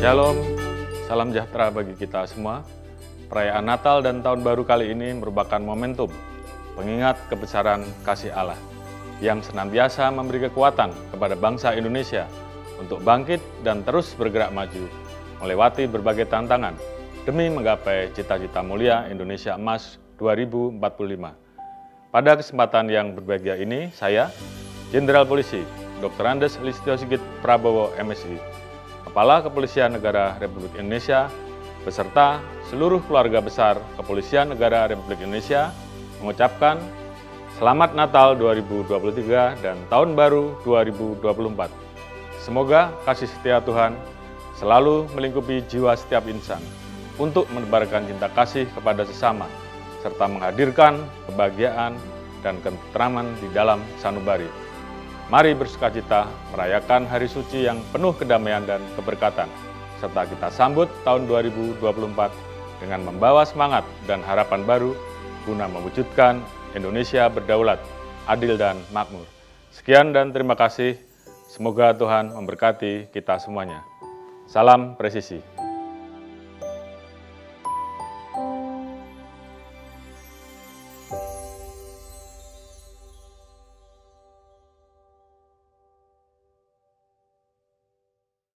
Shalom, salam sejahtera bagi kita semua. Perayaan Natal dan Tahun Baru kali ini merupakan momentum pengingat kebesaran kasih Allah yang senantiasa memberi kekuatan kepada bangsa Indonesia untuk bangkit dan terus bergerak maju, melewati berbagai tantangan demi menggapai cita-cita mulia Indonesia Emas 2045. Pada kesempatan yang berbahagia ini, saya, Jenderal Polisi Dr. Andes Listio Sigit Prabowo, MSI, Kepala Kepolisian Negara Republik Indonesia, beserta seluruh keluarga besar Kepolisian Negara Republik Indonesia, mengucapkan Selamat Natal 2023 dan Tahun Baru 2024. Semoga kasih setia Tuhan selalu melingkupi jiwa setiap insan untuk menebarkan cinta kasih kepada sesama, serta menghadirkan kebahagiaan dan ketentraman di dalam sanubari. Mari bersukacita merayakan hari suci yang penuh kedamaian dan keberkatan, serta kita sambut tahun 2024 dengan membawa semangat dan harapan baru guna mewujudkan Indonesia berdaulat, adil dan makmur. Sekian dan terima kasih. Semoga Tuhan memberkati kita semuanya. Salam presisi.